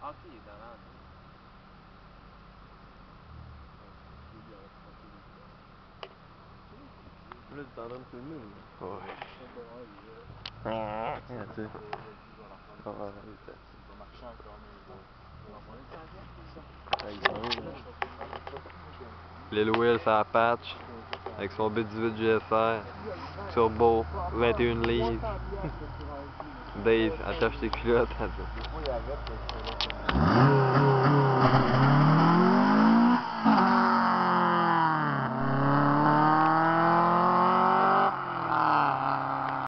Ah, ok, il est dans l'année. Là, tu t'en donnes tout le monde. Ouais. Ah, tu sais. Ah, Il va marcher encore, mais il va moins de 100 Ah, ils sont où, là? Lil Will sur la patch, avec son B18 GSR, turbo, 21 livres. Dave, attache tes culottes. Des fois, il y avait,